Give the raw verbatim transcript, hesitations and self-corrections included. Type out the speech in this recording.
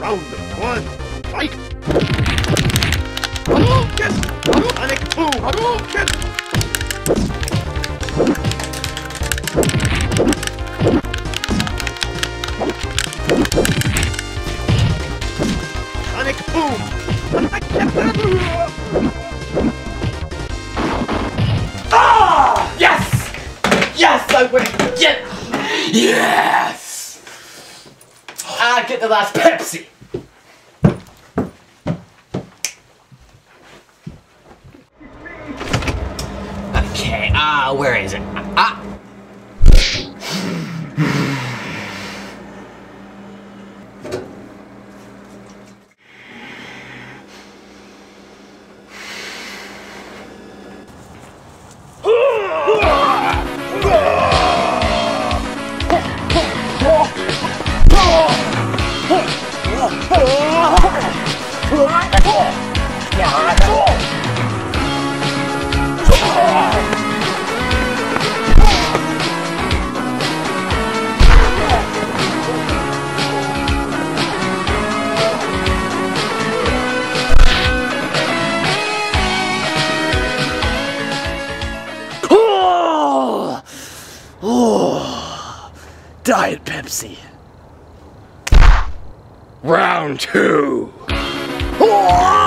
Round one, fight! Get! Sonic boom! Get! Sonic boom! Ah! Yes! Yes, I win! Get! Yes! I get the last Pepsi! Okay, ah, uh, where is it? Ah! Oh, Diet Pepsi. Round two. Oh!